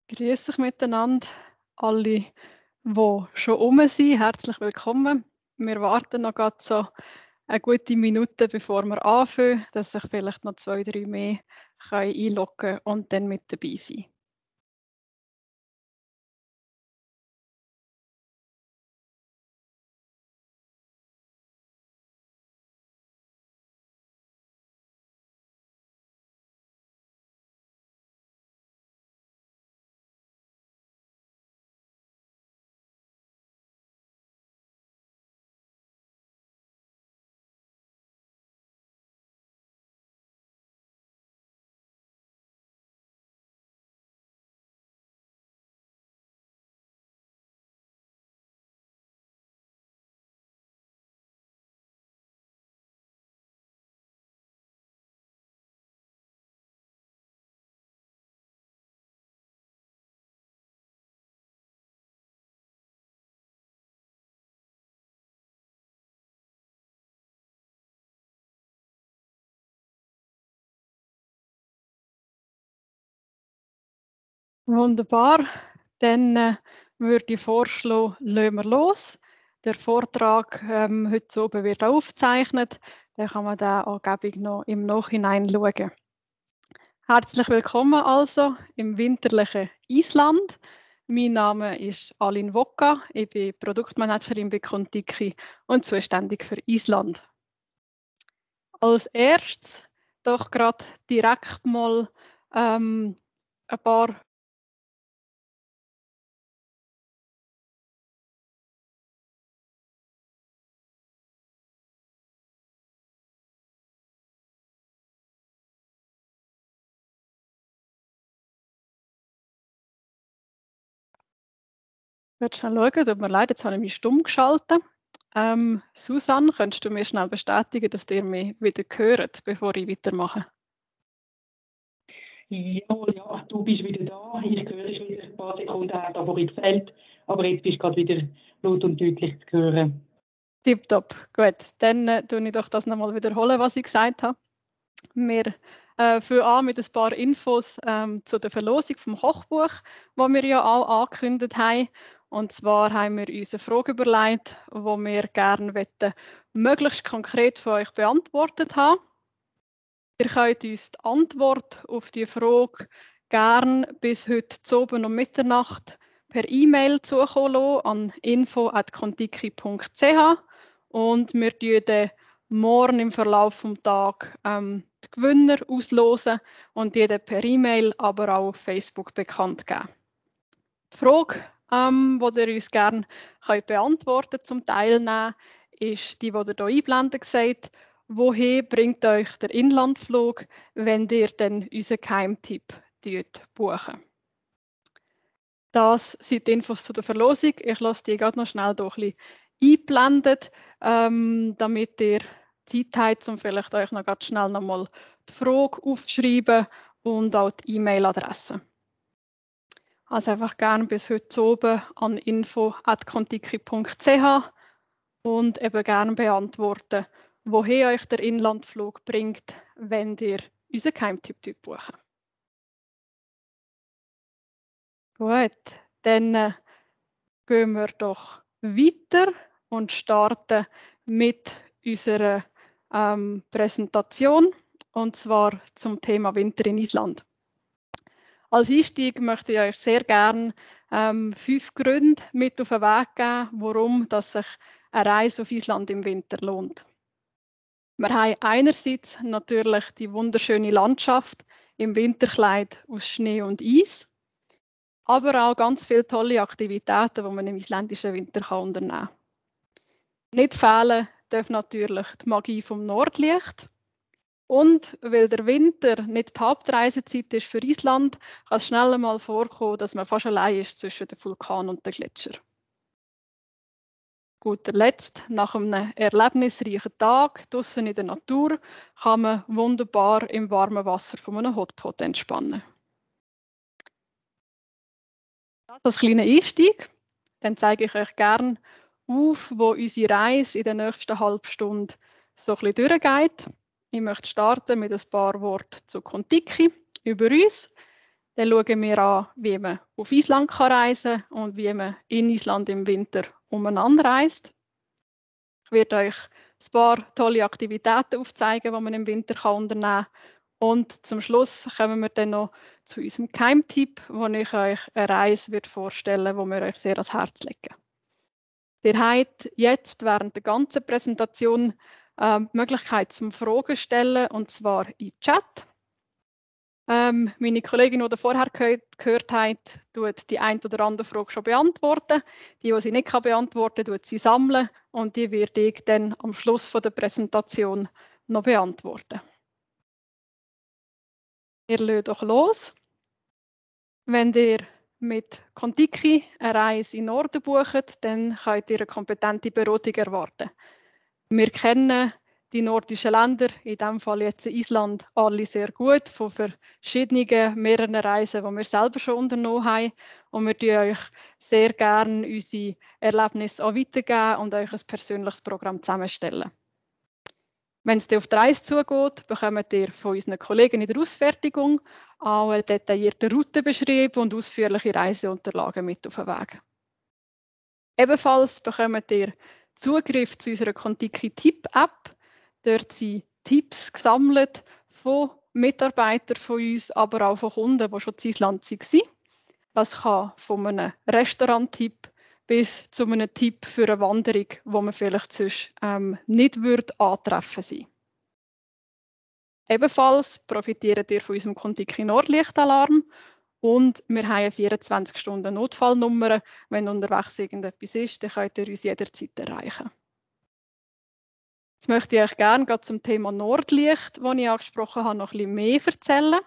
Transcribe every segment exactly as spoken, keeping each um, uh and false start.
Grüß euch miteinander, alle, die schon rum sind. Herzlich willkommen. Wir warten noch gerade so eine gute Minute, bevor wir anfangen, dass sich vielleicht noch zwei, drei mehr können einloggen und dann mit dabei sein. Wunderbar. Dann äh, würde ich vorschlagen, lassen wir los. Der Vortrag ähm, heute oben wird auch aufgezeichnet. Dann kann man da angeblich noch im Nachhinein schauen. Herzlich willkommen also im winterlichen Island. Mein Name ist Aline Wokka. Ich bin Produktmanagerin bei Contiki und zuständig für Island. Als erstes doch gerade direkt mal ähm, ein paar Ich schnell schauen, tut mir leid, jetzt habe ich mich stumm geschaltet. Ähm, Susanne, könntest du mir schnell bestätigen, dass ihr mich wieder hört, bevor ich weitermache? Jawohl, ja, du bist wieder da. Ich höre schon wieder ein paar Sekunden, hat aber gefällt. Aber jetzt bist du gerade wieder laut und deutlich zu hören. Tipptopp, gut. Dann äh, tue ich doch das nochmal wiederholen, was ich gesagt habe. Wir äh, fangen an mit ein paar Infos ähm, zu der Verlosung vom Kochbuch, das wir ja auch angekündigt haben. Und zwar haben wir uns eine Frage überlegt, die wir gerne möchten, möglichst konkret von euch beantwortet haben. Ihr könnt uns die Antwort auf die Frage gerne bis heute zu oben um Mitternacht per E-Mail zukommen lassen an info at contiki punkt c h und wir tun dann morgen im Verlauf des Tages ähm, die Gewinner auslosen und die dann per E-Mail, aber auch auf Facebook bekannt geben. Die Frage, ähm, die ihr uns gerne könnt beantworten zum Teilnehmen, ist die, die ihr hier einblenden seht. Woher bringt euch der Inlandflug, wenn ihr dann unseren Geheimtipp buchen? Das sind die Infos zu der Verlosung. Ich lasse die gerade noch schnell hier ein bisschen einblenden, ähm, damit ihr Zeit habt, um vielleicht euch noch ganz schnell noch mal die Frage aufzuschreiben und auch die E-Mail-Adresse. Also einfach gerne bis heute oben an info at contiki punkt c h und eben gerne beantworten, woher euch der Inlandflug bringt, wenn ihr unseren Geheimtipp buchen. Gut, dann äh, gehen wir doch weiter und starten mit unserer ähm, Präsentation, und zwar zum Thema Winter in Island. Als Einstieg möchte ich euch sehr gerne ähm, fünf Gründe mit auf den Weg geben, warum dass sich eine Reise auf Island im Winter lohnt. Wir haben einerseits natürlich die wunderschöne Landschaft im Winterkleid aus Schnee und Eis, aber auch ganz viele tolle Aktivitäten, die man im isländischen Winter unternehmen kann. Nicht fehlen darf natürlich die Magie vom Nordlicht. Und weil der Winter nicht die Hauptreisezeit ist für Island, kann es schnell einmal vorkommen, dass man fast allein ist zwischen dem Vulkan und dem Gletscher. Guter Letzt, nach einem erlebnisreichen Tag draußen in der Natur kann man wunderbar im warmen Wasser von einem Hotpot entspannen. Das als kleiner Einstieg. Dann zeige ich euch gerne auf, wo unsere Reise in der nächsten halben Stunde so ein bisschen durchgeht. Ich möchte starten mit ein paar Worten zu Contiki über uns. Dann schauen wir an, wie man auf Island kann reisen kann und wie man in Island im Winter umeinander reist. Ich werde euch ein paar tolle Aktivitäten aufzeigen, die man im Winter kann unternehmen kann. Und zum Schluss kommen wir dann noch zu unserem Geheimtipp, wo ich euch eine Reise wird vorstellen würde, die wir euch sehr ans Herz legen. Ihr habt jetzt während der ganzen Präsentation äh, die Möglichkeit zum Fragen stellen, und zwar im Chat. Ähm, meine Kollegin, die vorher gehört, gehört hat, tut die eine oder andere Frage schon beantworten. Die, die sie nicht kann beantworten kann, tut sie sammeln und die werde ich dann am Schluss von der Präsentation noch beantworten. Wir legen doch los. Wenn ihr mit Contiki eine Reise in den Norden bucht, dann könnt ihr eine kompetente Beratung erwarten. Wir kennen die nordischen Länder, in diesem Fall jetzt Island, alle sehr gut, von verschiedenen, mehreren Reisen, die wir selber schon unternommen haben. Und wir geben euch sehr gerne unsere Erlebnisse auch weitergeben und euch ein persönliches Programm zusammenstellen. Wenn es auf die Reise zugeht, bekommt ihr von unseren Kollegen in der Ausfertigung auch einen detaillierten Routenbeschrieb und ausführliche Reiseunterlagen mit auf den Weg. Ebenfalls bekommt ihr Zugriff zu unserer Contiki-Tipp-App. Dort sind Tipps gesammelt von Mitarbeitern von uns, aber auch von Kunden, die schon in Island waren. Das kann von einem Restaurant-Tipp bis zu einem Tipp für eine Wanderung, wo man vielleicht sonst ähm, nicht würde antreffen sein. Ebenfalls profitiert ihr von unserem Contiki Nordlichtalarm und wir haben eine vierundzwanzig Stunden Notfallnummer. Wenn unterwegs irgendetwas ist, dann könnt ihr uns jederzeit erreichen. Jetzt möchte ich euch gerne gerade zum Thema Nordlicht, das ich angesprochen habe, noch ein bisschen mehr erzählen.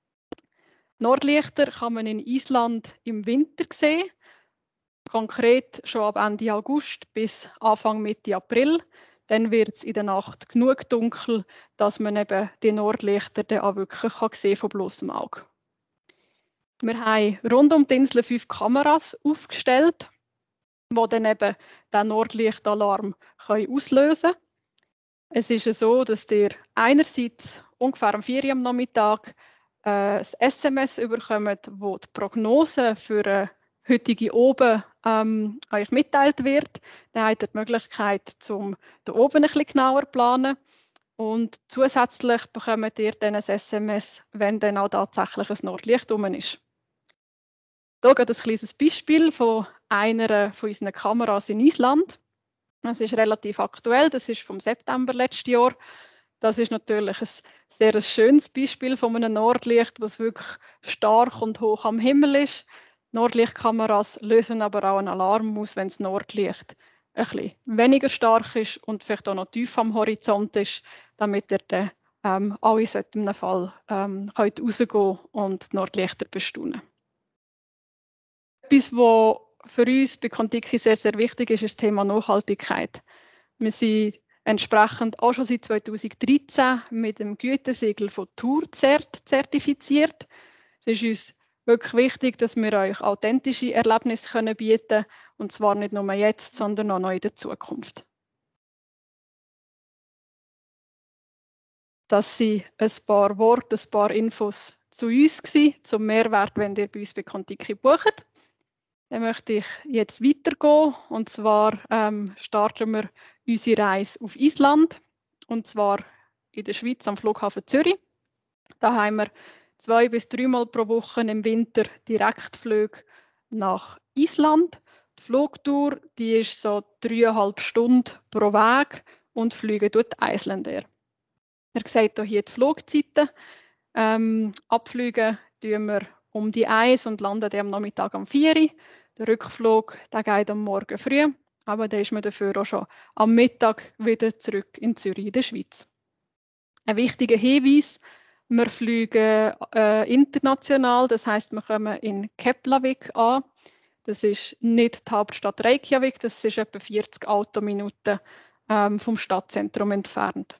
Nordlichter kann man in Island im Winter sehen. Konkret schon ab Ende August bis Anfang Mitte April. Dann wird es in der Nacht genug dunkel, dass man eben die Nordlichter dann auch wirklich kann sehen von bloßem Auge. Wir haben rund um die Insel fünf Kameras aufgestellt, die dann eben den Nordlichtalarm auslösen können. Es ist so, dass ihr einerseits ungefähr um vier Uhr am Nachmittag äh, ein S M S bekommt, wo die Prognose für eine heutige Oben ähm, euch mitteilt wird. Dann habt ihr die Möglichkeit, um da oben ein bisschen genauer zu planen. Und zusätzlich bekommt ihr dann ein S M S, wenn dann auch tatsächlich ein Nordlicht rum ist. Hier geht ein kleines Beispiel von einer von unseren Kameras in Island. Das ist relativ aktuell, das ist vom September letzten Jahr. Das ist natürlich ein sehr schönes Beispiel von einem Nordlicht, das wirklich stark und hoch am Himmel ist. Nordlichtkameras lösen aber auch einen Alarm aus, wenn das Nordlicht ein bisschen weniger stark ist und vielleicht auch noch tief am Horizont ist, damit ihr dann ähm, alle in solchen Fall ähm, könnt rausgehen und die Nordlichter bestaunen. Etwas, was für uns bei Contiki sehr, sehr wichtig ist, ist das Thema Nachhaltigkeit. Wir sind entsprechend auch schon seit zweitausenddreizehn mit dem Gütesiegel von TourCert zertifiziert. Es ist uns wirklich wichtig, dass wir euch authentische Erlebnisse können bieten können, und zwar nicht nur jetzt, sondern auch noch in der Zukunft. Das sind ein paar Worte, ein paar Infos zu uns gewesen, zum Mehrwert, wenn ihr bei uns bei Contiki bucht. Dann möchte ich jetzt weitergehen, und zwar ähm, starten wir unsere Reise auf Island, und zwar in der Schweiz am Flughafen Zürich. Da haben wir zwei bis dreimal pro Woche im Winter Direktflüge nach Island. Die Flugtour die ist so dreieinhalb Stunden pro Weg und fliegen durch Icelandair. Ihr seht hier die Flugzeiten. Ähm, abfliegen tun wir um die eins und landen am Nachmittag um vier Uhr. Der Rückflug der geht am Morgen früh, aber dann ist man dafür auch schon am Mittag wieder zurück in Zürich in der Schweiz. Ein wichtiger Hinweis: Wir fliegen äh, international, das heisst, wir kommen in Keflavik an. Das ist nicht die Hauptstadt Reykjavik, das ist etwa vierzig Autominuten ähm, vom Stadtzentrum entfernt.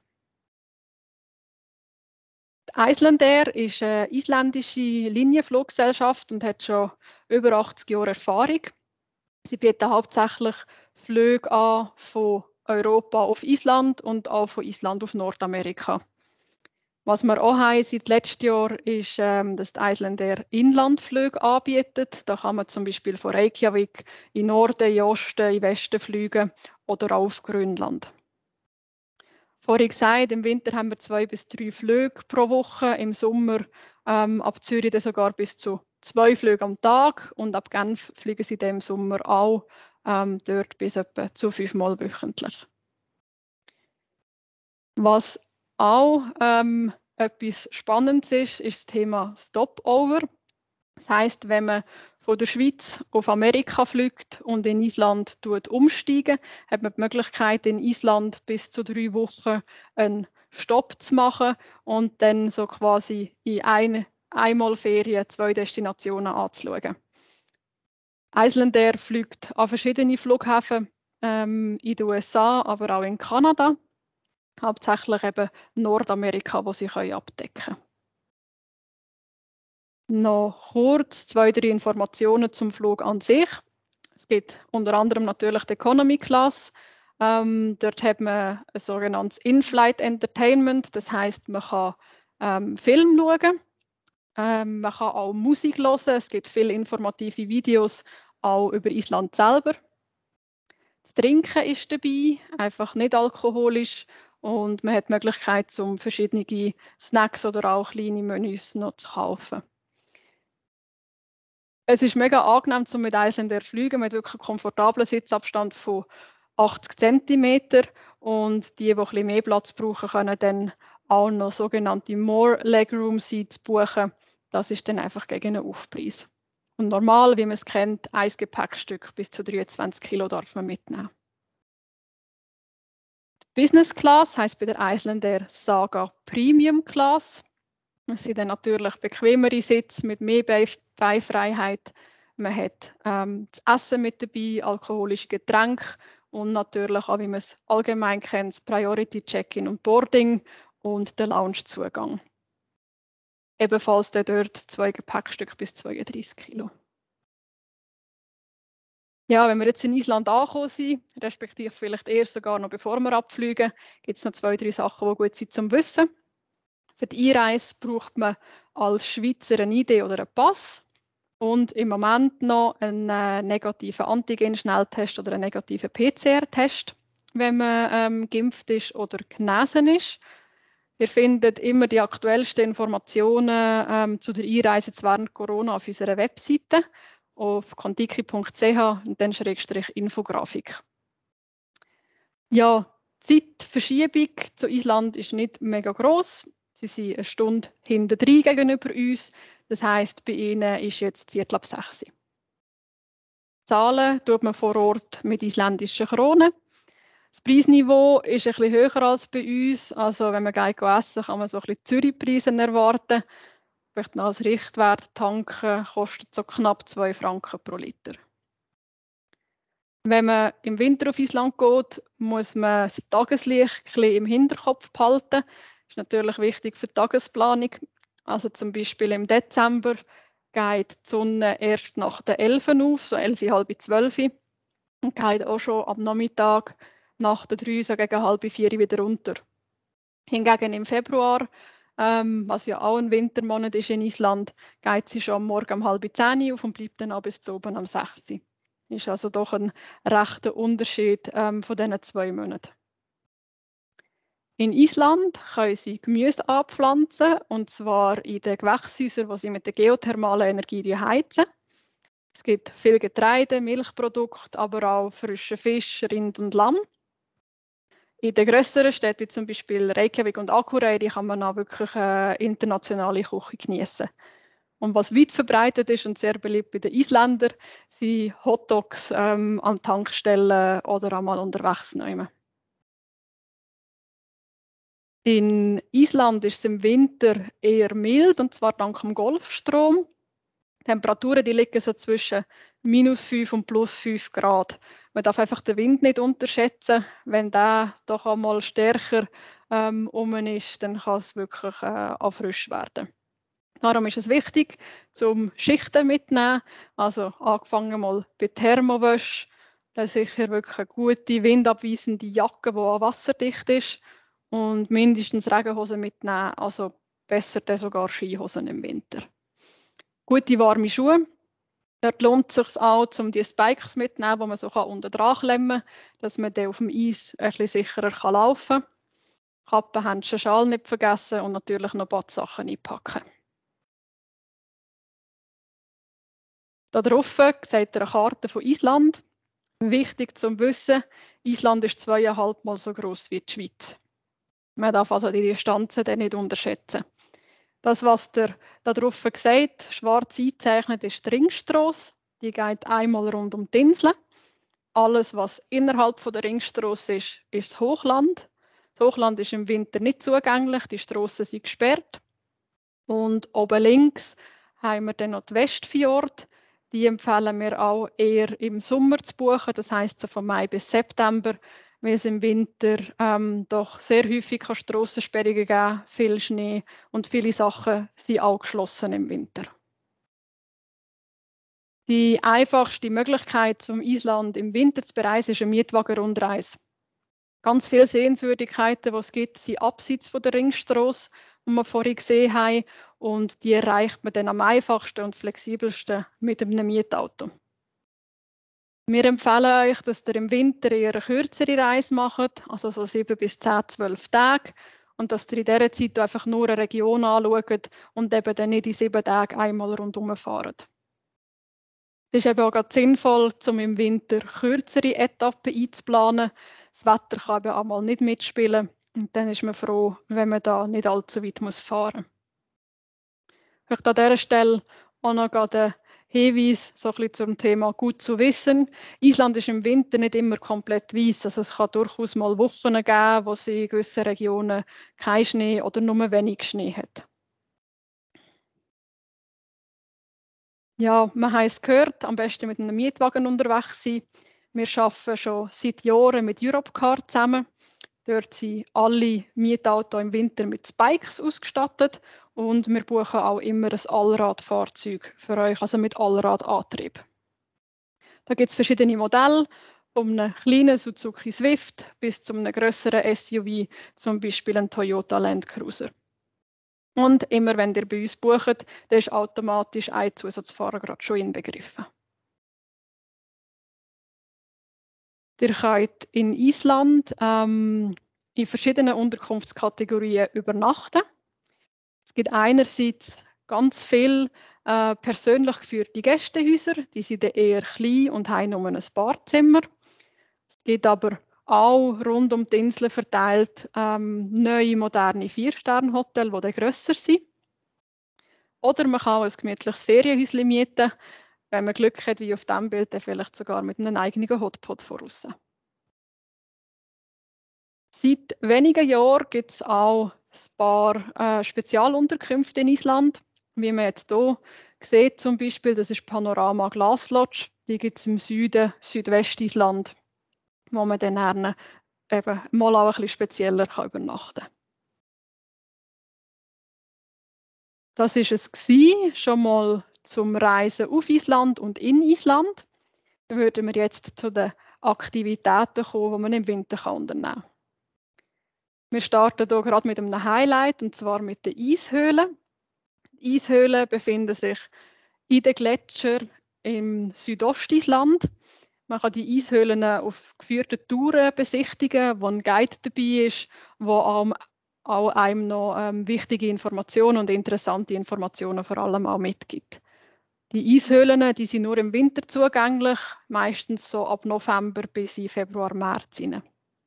Die Icelandair ist eine isländische Linienfluggesellschaft und hat schon über achtzig Jahre Erfahrung. Sie bieten hauptsächlich Flüge an von Europa auf Island und auch von Island auf Nordamerika. Was wir auch haben seit letztem Jahr ist, ähm, dass die Icelandair Inlandflüge anbietet. Da kann man zum Beispiel von Reykjavik in Norden, in Osten, in Westen fliegen oder auch auf Grönland. Vorhin gesagt, im Winter haben wir zwei bis drei Flüge pro Woche, im Sommer ähm, ab Zürich dann sogar bis zu zwei Flüge am Tag und ab Genf fliegen sie dann im Sommer auch ähm, dort bis etwa zu fünfmal wöchentlich. Was auch ähm, etwas Spannendes ist, ist das Thema Stopover. Das heisst, wenn man von der Schweiz auf Amerika fliegt und in Island tut umsteigen, hat man die Möglichkeit, in Island bis zu drei Wochen einen Stopp zu machen und dann so quasi in eine, einmal Ferien zwei Destinationen anzuschauen. Icelandair fliegt an verschiedene Flughäfen ähm, in den U S A, aber auch in Kanada. Hauptsächlich eben Nordamerika, wo sie können abdecken können. Noch kurz zwei, drei Informationen zum Flug an sich. Es gibt unter anderem natürlich die Economy Class. Ähm, dort hat man ein sogenanntes In-Flight Entertainment. Das heißt, man kann ähm, Film schauen, ähm, man kann auch Musik hören. Es gibt viele informative Videos auch über Island selber. Das Trinken ist dabei, einfach nicht alkoholisch. Und man hat die Möglichkeit, um verschiedene Snacks oder auch kleine Menüs noch zu kaufen. Es ist mega angenehm, um mit Icelandair zu fliegen. Man hat wirklich einen komfortablen Sitzabstand von achtzig Zentimeter. Und die, die ein bisschen mehr Platz brauchen, können dann auch noch sogenannte More Legroom Seats buchen. Das ist dann einfach gegen einen Aufpreis. Und normal, wie man es kennt, ein Gepäckstück bis zu dreiundzwanzig Kilo darf man mitnehmen. Business Class heisst bei der Icelandair Saga Premium Class. Es sind dann natürlich bequemere Sitze mit mehr Beinfreiheit. Man hat ähm, das Essen mit dabei, alkoholische Getränke und natürlich auch, wie man es allgemein kennt, das Priority Check-in und Boarding und den Loungezugang. Ebenfalls dort zwei Gepäckstücke bis zweiunddreißig Kilo. Ja, wenn wir jetzt in Island angekommen sind, respektive vielleicht erst sogar noch bevor wir abfliegen, gibt es noch zwei, drei Sachen, die gut sind zum Wissen. Für die Einreise braucht man als Schweizer eine I D oder einen Pass und im Moment noch einen äh, negativen Antigen-Schnelltest oder einen negativen P C R-Test, wenn man ähm, geimpft ist oder genesen ist. Ihr findet immer die aktuellsten Informationen ähm, zu der Einreise während Corona auf unserer Webseite auf contiki punkt c h und dann Schrägstrich Infografik. Ja, die Zeitverschiebung zu Island ist nicht mega gross. Sie sind eine Stunde hinter drin gegenüber uns. Das heisst, bei Ihnen ist jetzt Viertel ab sechs. Zahlen tut man vor Ort mit isländischen Kronen. Das Preisniveau ist ein bisschen höher als bei uns. Also wenn man geht essen, kann man so ein bisschen Zürich-Preise erwarten. Vielleicht noch als Richtwert, tanken kostet so knapp zwei Franken pro Liter. Wenn man im Winter auf Island geht, muss man das Tageslicht ein bisschen im Hinterkopf behalten. Das ist natürlich wichtig für die Tagesplanung. Also zum Beispiel im Dezember geht die Sonne erst nach der elf auf, so elf, halb zwölf. Und geht auch schon am Nachmittag nach der drei, so gegen halb vier wieder runter. Hingegen im Februar, ähm, was ja auch ein Wintermonat ist in Island, geht sie schon am Morgen um halb zehn auf und bleibt dann bis zu oben am sechs. Ist also doch ein rechter Unterschied ähm, von diesen zwei Monaten. In Island können sie Gemüse anpflanzen, und zwar in den Gewächshäusern, wo sie mit der geothermalen Energie heizen. Es gibt viel Getreide, Milchprodukte, aber auch frischen Fisch, Rind und Lamm. In den grösseren Städten, wie zum Beispiel Reykjavik und Akureyri, kann man auch wirklich eine internationale Küche genießen. Und was weit verbreitet ist und sehr beliebt bei den Isländern, sind Hotdogs ähm, an Tankstellen oder einmal unterwegs nehmen. In Island ist es im Winter eher mild, und zwar dank dem Golfstrom. Die Temperaturen die liegen so zwischen minus fünf und plus fünf Grad. Man darf einfach den Wind nicht unterschätzen. Wenn der doch einmal stärker ähm, um ist, dann kann es wirklich äh, auch frisch werden. Darum ist es wichtig, zum Schichten mitnehmen. Also angefangen mal bei Thermowäsche, dann sicher wirklich eine gute windabweisende Jacke, die auch wasserdicht ist, und mindestens Regenhosen mitnehmen. Also besser dann sogar Skihosen im Winter. Gute warme Schuhe. Dort lohnt es sich auch, um die Spikes mitzunehmen, die man so unten dran klemmen kann, dass man dann auf dem Eis ein bisschen sicherer laufen kann. Kappen, Händchen, Schal nicht vergessen und natürlich noch Badsachen einpacken. Da drauf seht ihr eine Karte von Island. Wichtig zu wissen, Island ist zweieinhalb Mal so groß wie die Schweiz. Man darf also die Distanzen dann nicht unterschätzen. Das, was ihr da drauf seht, schwarz eingezeichnet, ist die Ringstrasse. Die geht einmal rund um die Insel. Alles, was innerhalb von der Ringstrasse ist, ist das Hochland. Das Hochland ist im Winter nicht zugänglich, die Strassen sind gesperrt. Und oben links haben wir dann noch die Westfjord. Die empfehlen wir auch eher im Sommer zu buchen, das heisst so von Mai bis September, weil es im Winter ähm, doch sehr häufig Strassensperrungen geben, viel Schnee und viele Sachen sind auch geschlossen im Winter. Die einfachste Möglichkeit, zum Island im Winter zu bereisen, ist eine Mietwagen-Rundreise. Ganz viele Sehenswürdigkeiten, die es gibt, sind abseits von der Ringstrasse, die wir vorhin gesehen haben. Und die erreicht man dann am einfachsten und flexibelsten mit einem Mietauto. Wir empfehlen euch, dass ihr im Winter eher eine kürzere Reise macht, also so sieben bis zehn, zwölf Tage. Und dass ihr in dieser Zeit einfach nur eine Region anschaut und eben dann nicht in sieben Tagen einmal rundherum fahrt. Es ist eben auch ganz sinnvoll, um im Winter kürzere Etappen einzuplanen. Das Wetter kann eben auch mal nicht mitspielen. Und dann ist man froh, wenn man da nicht allzu weit fahren muss. Ich möchte an dieser Stelle auch noch einen Hinweis so ein bisschen zum Thema gut zu wissen. Island ist im Winter nicht immer komplett weiss. Also es kann durchaus mal Wochen geben, wo sie in gewissen Regionen keinen Schnee oder nur wenig Schnee hat. Ja, man hat es gehört, am besten mit einem Mietwagen unterwegs sein. Wir arbeiten schon seit Jahren mit Europcar zusammen. Dort sind alle Mietautos im Winter mit Spikes ausgestattet und wir buchen auch immer ein Allradfahrzeug für euch, also mit Allradantrieb. Da gibt es verschiedene Modelle, von einem kleinen Suzuki Swift bis zu einem grösseren S U V, zum Beispiel ein Toyota Land Cruiser. Und immer wenn ihr bei uns bucht, dann ist automatisch ein Zusatzfahrer gerade schon inbegriffen. Ihr könnt in Island ähm, in verschiedenen Unterkunftskategorien übernachten. Es gibt einerseits ganz viele äh, persönlich geführte Gästehäuser, die sind eher klein und haben nur ein Badzimmer. Es gibt aber auch rund um die Insel verteilt ähm, neue, moderne Vier-Sterne-Hotels, die dann grösser sind. Oder man kann auch ein gemütliches Ferienhäuschen mieten, wenn man Glück hat, wie auf diesem Bild, dann vielleicht sogar mit einem eigenen Hotpot voraus. Seit wenigen Jahren gibt es auch ein paar äh, Spezialunterkünfte in Island. Wie man jetzt hier sieht, zum Beispiel, das ist Panorama Glaslodge. Die gibt es im Süden, Südwestisland, wo man dann eben mal auch ein bisschen spezieller kann übernachten kann. Das war es gewesen, schon mal zum Reisen auf Island und in Island. Dann würden wir jetzt zu den Aktivitäten kommen, die man im Winter unternehmen kann. Wir starten hier gerade mit einem Highlight, und zwar mit den Eishöhlen. Die Eishöhlen befinden sich in den Gletschern im Südostisland. Man kann die Eishöhlen auf geführten Touren besichtigen, wo ein Guide dabei ist, wo auch einem noch ähm, wichtige Informationen und interessante Informationen vor allem auch mitgibt. Die Eishöhlen, die sind nur im Winter zugänglich, meistens so ab November bis in Februar, März hinein.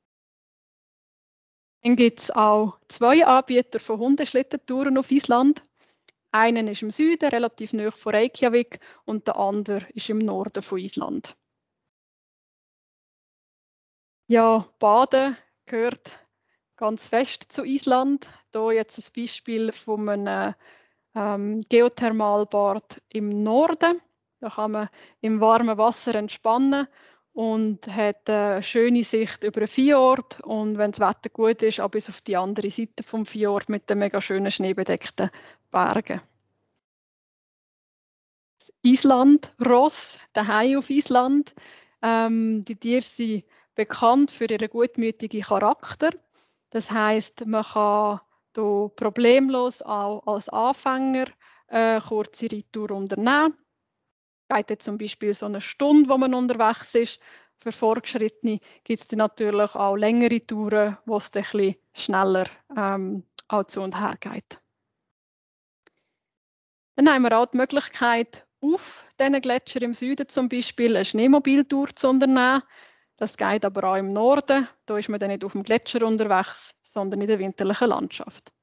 Dann gibt es auch zwei Anbieter von Hundeschlittentouren auf Island. Einen ist im Süden, relativ nahe von Reykjavik, und der andere ist im Norden von Island. Ja, Baden gehört ganz fest zu Island. Hier jetzt ein Beispiel von einem ähm, Geothermalbad im Norden. Da kann man im warmen Wasser entspannen und hat eine schöne Sicht über den Fjord. Und wenn das Wetter gut ist, auch bis auf die andere Seite vom Fjord mit den mega schönen schneebedeckten Bergen. Das Island-Ross, daheim auf Island. Ähm, die Tiere sind bekannt für ihren gutmütigen Charakter. Das heisst, man kann hier problemlos auch als Anfänger eine kurze Reittour unternehmen. Geht jetzt zum Beispiel so eine Stunde, wo man unterwegs ist. Für Fortgeschrittene gibt es dann natürlich auch längere Touren, wo es dann ein bisschen schneller ähm, auch zu und her geht. Dann haben wir auch die Möglichkeit, auf diesen Gletschern im Süden zum Beispiel eine Schneemobiltour zu unternehmen. Das geht aber auch im Norden. Da ist man dann nicht auf dem Gletscher unterwegs, sondern in der winterlichen Landschaft.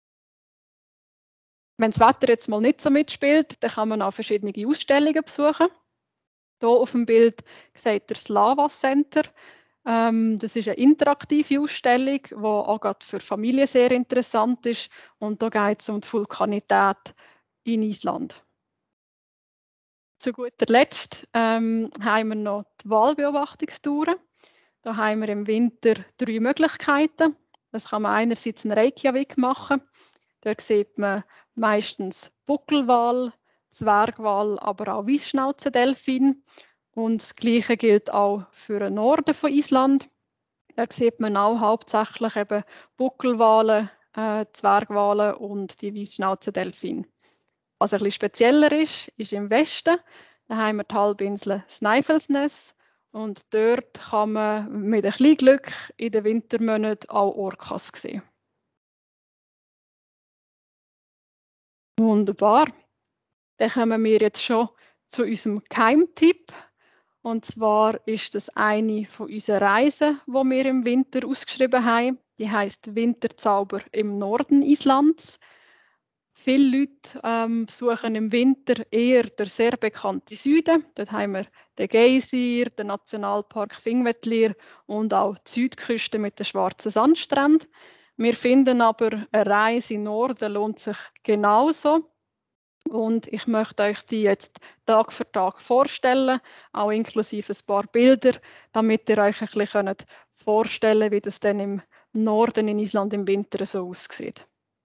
Wenn das Wetter jetzt mal nicht so mitspielt, dann kann man auch verschiedene Ausstellungen besuchen. Hier auf dem Bild seht ihr das Lava Center. Ähm, das ist eine interaktive Ausstellung, die auch gerade für Familien sehr interessant ist. Und da geht es um die Vulkanität in Island. Zu guter Letzt ähm, haben wir noch die Wahlbeobachtungstouren. Da haben wir im Winter drei Möglichkeiten. Das kann man einerseits in Reykjavik machen. Dort sieht man meistens Buckelwal, Zwergwal, aber auch Weissschnauzendelfin. Und das Gleiche gilt auch für den Norden von Island. Dort sieht man auch hauptsächlich eben Buckelwale, äh, Zwergwale und die Weissschnauzendelfin. Was ein bisschen spezieller ist, ist im Westen. Da haben wir die Halbinsel Snæfellsnes. Und dort kann man mit ein bisschen Glück in den Wintermonaten auch Orcas sehen. Wunderbar. Dann kommen wir jetzt schon zu unserem Geheimtipp. Und zwar ist das eine von unseren Reisen, die wir im Winter ausgeschrieben haben. Die heisst Winterzauber im Norden Islands. Viele Leute ähm, besuchen im Winter eher den sehr bekannten Süden. Dort haben wir den Geysir, den Nationalpark Þingvellir und auch die Südküste mit den schwarzen Sandstränden. Wir finden aber, eine Reise in den Norden lohnt sich genauso. Und ich möchte euch die jetzt Tag für Tag vorstellen, auch inklusive ein paar Bilder, damit ihr euch ein bisschen vorstellen könnt, wie das dann im Norden in Island im Winter so aussieht.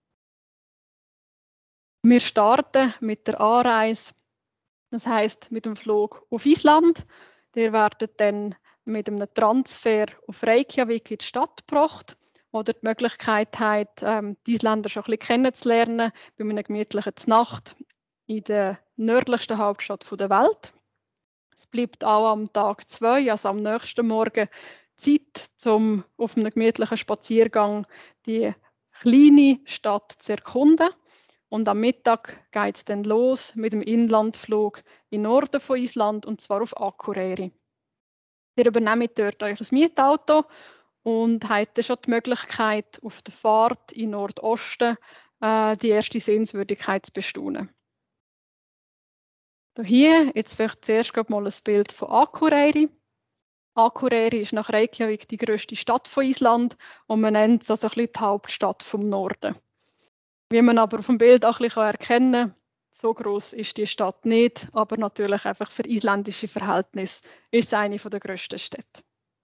Wir starten mit der Anreise, das heisst mit dem Flug auf Island. Ihr werdet dann mit einem Transfer auf Reykjavik in die Stadt gebracht oder die Möglichkeit habt, ähm, die Isländer schon ein bisschen kennenzulernen bei einer gemütlichen Nacht in der nördlichsten Hauptstadt der Welt. Es bleibt auch am Tag zwei, also am nächsten Morgen, Zeit, um auf einem gemütlichen Spaziergang die kleine Stadt zu erkunden. Und am Mittag geht es dann los mit dem Inlandflug in den Norden von Island, und zwar auf Akureyri. Ihr übernehmt dort euch ein Mietauto und habt dann schon die Möglichkeit, auf der Fahrt in Nordosten äh, die erste Sehenswürdigkeit zu bestaunen. Hier jetzt vielleicht zuerst mal ein Bild von Akureyri. Akureyri ist nach Reykjavik die grösste Stadt von Island und man nennt es also ein bisschen die Hauptstadt vom Norden. Wie man aber auf dem Bild auch ein bisschen erkennen kann, so groß ist die Stadt nicht, aber natürlich einfach für isländische Verhältnisse ist es eine der grössten Städte.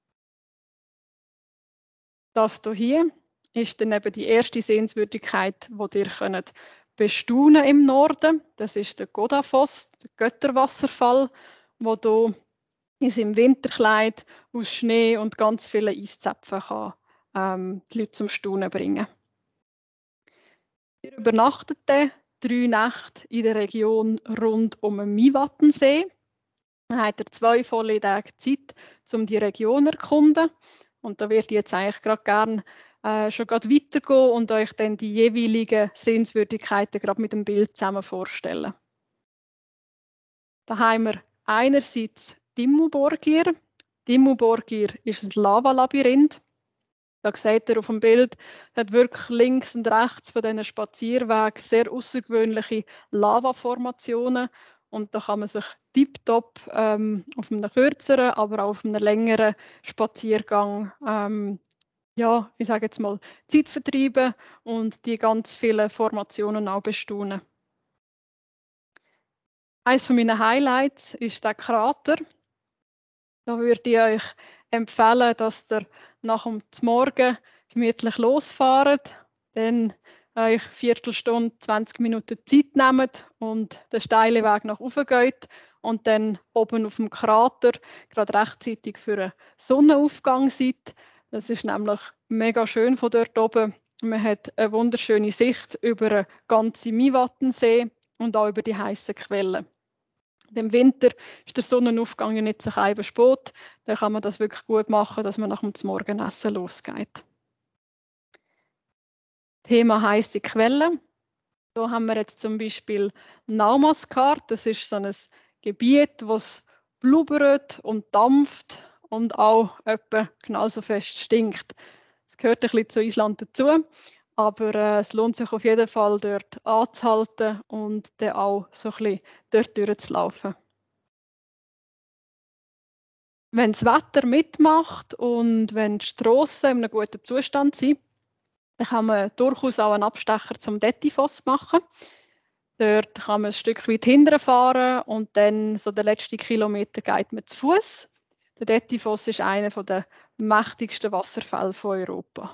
Das hier ist dann eben die erste Sehenswürdigkeit, die ihr könnt bestaunen im Norden. Das ist der Godafoss, der Götterwasserfall, wo hier in seinem Winterkleid aus Schnee und ganz vielen Eiszapfen kann, ähm, die Leute zum Staunen bringen. Wir übernachtet dann drei Nächte in der Region rund um den Mývatnsee. Dann habt ihr zwei volle Tage Zeit, um die Region zu erkunden. Und da würde ich jetzt eigentlich gerade gerne äh, schon gerade weitergehen und euch dann die jeweiligen Sehenswürdigkeiten gerade mit dem Bild zusammen vorstellen. Da haben wir einerseits Dimmuborgir. Dimmuborgir ist ein Lavalabyrinth. Da seht ihr auf dem Bild, hat wirklich links und rechts von diesen Spazierwegen sehr außergewöhnliche Lavaformationen. Und da kann man sich tiptop ähm, auf einem kürzeren, aber auch auf einem längeren Spaziergang, ähm, ja, ich sage jetzt mal, Zeit vertreiben und die ganz vielen Formationen auch bestaunen. Eines meiner Highlights ist der Krater. Da würde ich euch empfehlen, dass ihr nach dem Morgen gemütlich losfahrt, dann euch eine Viertelstunde, zwanzig Minuten Zeit nehmt und den steilen Weg nach oben geht und dann oben auf dem Krater gerade rechtzeitig für einen Sonnenaufgang seid. Das ist nämlich mega schön von dort oben Man hat eine wunderschöne Sicht über den ganzen Maiwattensee und auch über die heißen Quellen. Im Winter ist der Sonnenaufgang ja nicht so halb spät. Dann kann man das wirklich gut machen, dass man nach dem Morgenessen losgeht. Thema heiße Quellen. Da haben wir jetzt zum Beispiel Naumaskar. Das ist so ein Gebiet, wo es blubbert und dampft und auch etwa genauso fest stinkt. Es gehört ein bisschen zu Island dazu, aber äh, es lohnt sich auf jeden Fall, dort anzuhalten und dann auch so ein bisschen dort durchzulaufen. Wenn das Wetter mitmacht und wenn die Strassen in einem guten Zustand sind, dann kann man durchaus auch einen Abstecher zum Dettifoss machen. Dort kann man ein Stück weit hinterher fahren und dann so den letzten Kilometer geht man zu Fuß. Der Dettifoss ist einer der mächtigsten Wasserfälle von Europa.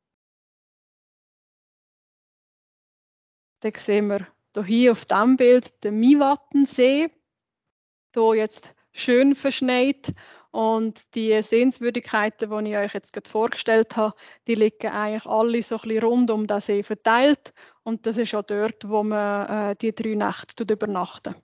Dann sehen wir hier auf diesem Bild den Maiwattensee. Hier jetzt schön verschneit. Und die Sehenswürdigkeiten, die ich euch jetzt gerade vorgestellt habe, die liegen eigentlich alle so ein bisschen rund um den See verteilt. Und das ist auch dort, wo man äh, die drei Nächte übernachten.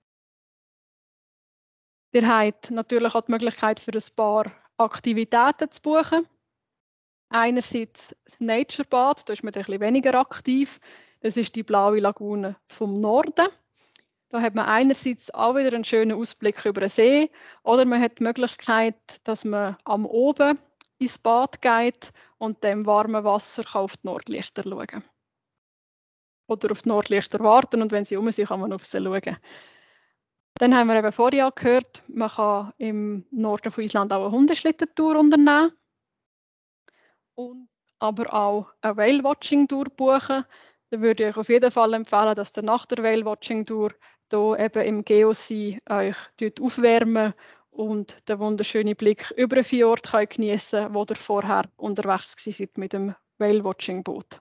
Ihr habt natürlich auch die Möglichkeit, für ein paar Aktivitäten zu buchen. Einerseits das Naturebad, da ist man ein bisschen weniger aktiv. Das ist die blaue Lagune vom Norden. Da hat man einerseits auch wieder einen schönen Ausblick über den See oder man hat die Möglichkeit, dass man am Oben ins Bad geht und dem warmen Wasser auf die Nordlichter schauen kann. Oder auf die Nordlichter warten und wenn sie um sind, kann man auf sie schauen. Dann haben wir eben vorher gehört, man kann im Norden von Island auch eine Hundeschlittentour unternehmen und aber auch eine Whale-Watching-Tour buchen. Da würde ich euch auf jeden Fall empfehlen, dass ihr nach der Whale-Watching-Tour hier eben im Geosee euch aufwärmen und den wunderschönen Blick über den Fjord geniessen könnt, wo ihr vorher unterwegs seid mit dem Whale-Watching-Boot.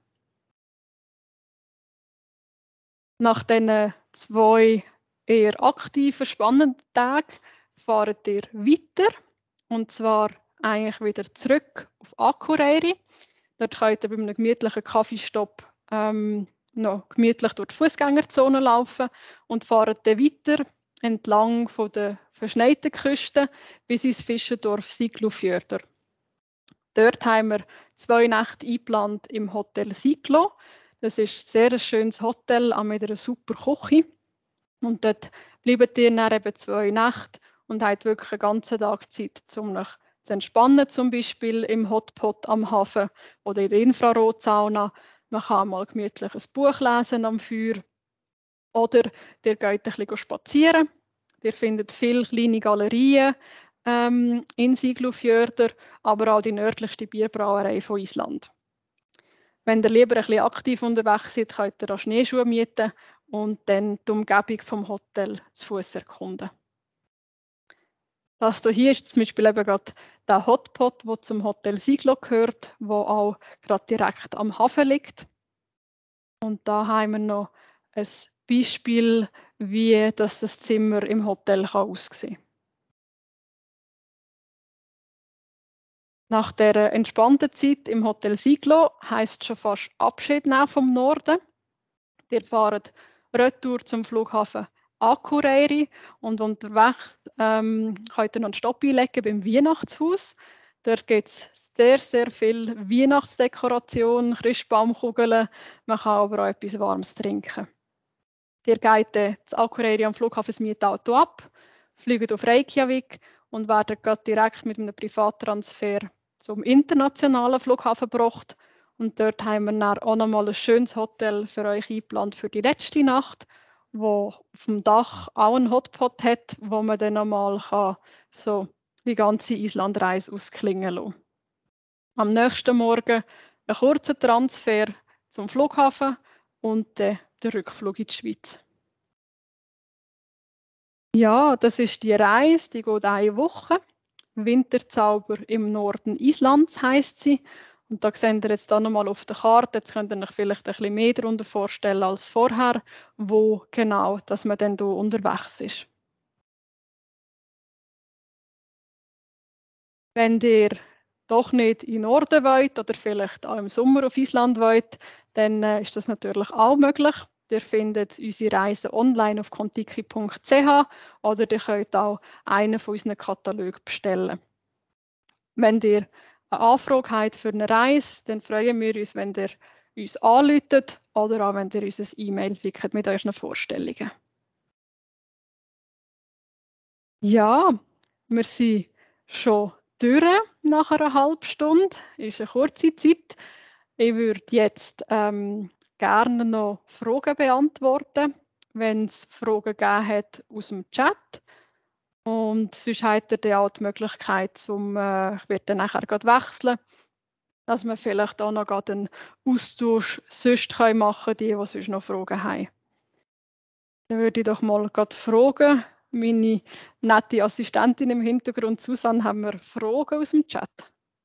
Nach diesen zwei eher aktiven, spannenden Tagen fahrt ihr weiter und zwar eigentlich wieder zurück auf Akureyri. Dort könnt ihr bei einem gemütlichen Kaffeestopp ähm, noch gemütlich durch die Fußgängerzone laufen und fahren dann weiter entlang von der verschneiten Küste bis ins Fischerdorf Siglufjörður. Dort haben wir zwei Nächte eingeplant im Hotel Siglo. Das ist ein sehr schönes Hotel mit einer super Küche. Und dort bleiben ihr dann eben zwei Nächte und habt wirklich einen ganzen Tag Zeit, um euch zu entspannen, zum Beispiel im Hotpot am Hafen oder in der Infrarotsauna. Man kann mal gemütlich ein Buch lesen am Feuer oder ihr geht ein bisschen spazieren. Ihr findet viele kleine Galerien ähm, in Siglufjörður, aber auch die nördlichste Bierbrauerei von Island. Wenn ihr lieber ein bisschen aktiv unterwegs seid, könnt ihr auch Schneeschuhe mieten und dann die Umgebung vom Hotel zu Fuß erkunden. Das hier ist zum Beispiel eben gerade der Hotpot, der zum Hotel Siglo gehört, wo auch gerade direkt am Hafen liegt. Und da haben wir noch ein Beispiel, wie das, das Zimmer im Hotel kann aussehen kann. Nach der entspannten Zeit im Hotel Siglo heisst es schon fast Abschied nehmen vom Norden. Ihr fahrt retour zum Flughafen Akureyri und unterwegs ähm, könnt ihr noch einen Stopp einlegen beim Weihnachtshaus. Dort gibt es sehr, sehr viel Weihnachtsdekoration, Christbaumkugeln. Man kann aber auch etwas Warmes trinken. Ihr geht dann zu Akureyri am Flughafen das Mietauto ab, fliegt auf Reykjavik und werdet direkt mit einem Privattransfer zum internationalen Flughafen gebracht. Und dort haben wir dann auch nochmal ein schönes Hotel für euch eingeplant für die letzte Nacht, wo auf dem Dach auch einen Hotpot hat, wo man dann nochmal kann, so die ganze Islandreise ausklingen lassen. Am nächsten Morgen ein kurzer Transfer zum Flughafen und dann der Rückflug in die Schweiz. Ja, das ist die Reise, die geht eine Woche. Winterzauber im Norden Islands heisst sie. Und da seht ihr jetzt nochmal auf der Karte, jetzt könnt ihr euch vielleicht ein bisschen mehr darunter vorstellen als vorher, wo genau dass man dann hier unterwegs ist. Wenn ihr doch nicht in den Norden wollt oder vielleicht auch im Sommer auf Island wollt, dann äh, ist das natürlich auch möglich. Ihr findet unsere Reisen online auf contiki punkt c h oder ihr könnt auch einen von unseren Katalogen bestellen. Wenn ihr eine Anfrage habt für eine Reise, dann freuen wir uns, wenn ihr uns anruft oder auch wenn ihr uns ein E-Mail schickt mit euren Vorstellungen. Ja, wir sind schon durch nach einer halben Stunde. Ist eine kurze Zeit. Ich würde jetzt ähm, gerne noch Fragen beantworten, wenn es Fragen gegeben hat aus dem Chat. Und sonst habt ihr dann auch die Möglichkeit, zum, äh, ich werde dann nachher gerade wechseln, dass wir vielleicht auch noch gerade einen Austausch sonst machen können, die, die sonst noch Fragen haben. Dann würde ich doch mal gerade fragen, meine nette Assistentin im Hintergrund, Susanne, haben wir Fragen aus dem Chat?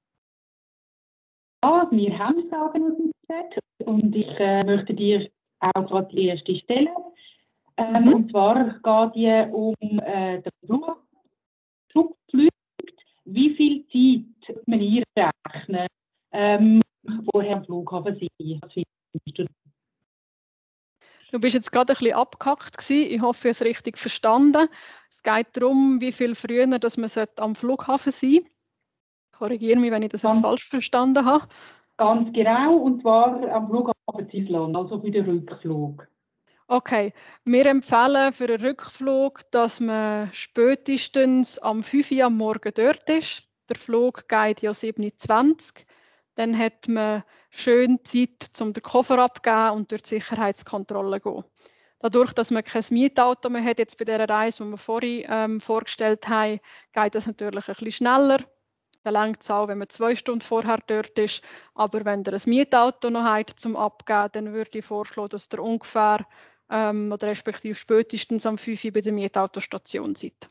Ja, wir haben Fragen aus dem Chat und ich äh, möchte dir auch gerade die erste stellen. Ähm, Mhm. Und zwar geht es um äh, den Flug, Flugflug. Wie viel Zeit muss man einrechnen, ähm, vorher am Flughafen sein? Was findest du? Du bist jetzt gerade ein bisschen abgehackt gewesen. Ich hoffe, ich habe es richtig verstanden. Es geht darum, wie viel früher dass man am Flughafen sein sollte. Korrigiere mich, wenn ich das jetzt Ganz, falsch verstanden habe. ganz genau, und zwar am Flughafen zu Island, also für den Rückflug. Okay, wir empfehlen für einen Rückflug, dass man spätestens am fünf Uhr am Morgen dort ist. Der Flug geht ja sieben Uhr zwanzig. Dann hat man schön Zeit, um den Koffer abzugeben und durch die Sicherheitskontrolle zu gehen. Dadurch, dass man kein Mietauto mehr hat, jetzt bei dieser Reise, die wir vorhin ähm, vorgestellt haben, geht das natürlich ein bisschen schneller. Dann reicht es auch, wenn man zwei Stunden vorher dort ist. Aber wenn ihr ein Mietauto noch habt zum Abgeben, dann würde ich vorschlagen, dass ihr ungefähr ähm, oder respektive spätestens am fünf Uhr bei der Mietautostation seid.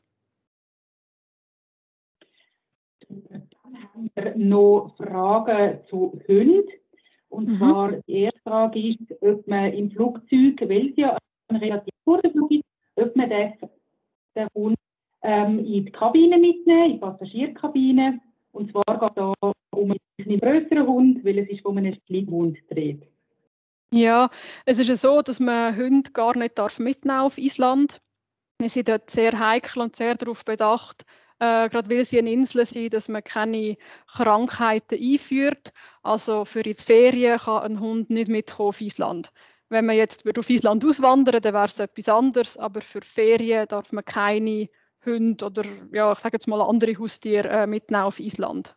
Dann haben wir noch Fragen zu Hunden. Und Mhm. zwar die erste Frage ist, ob man im Flugzeug, weil es ja ein relativ kurzer Flug ist, ob man den, den Hund ähm, in die Kabine mitnehmen, in die Passagierkabine. Und zwar geht es da um einen größeren Hund, weil es ist um einen Schlinghund dreht. Ja, es ist ja so, dass man Hunde gar nicht darf mitnehmen auf Island. Wir sind dort sehr heikel und sehr darauf bedacht, äh, gerade weil sie eine Insel sind, dass man keine Krankheiten einführt. Also für die Ferien kann ein Hund nicht mitkommen auf Island. Wenn man jetzt auf Island auswandern, dann wäre es etwas anderes, aber für Ferien darf man keine Hunde oder ja, ich sage jetzt mal andere Haustiere äh, mitnehmen auf Island.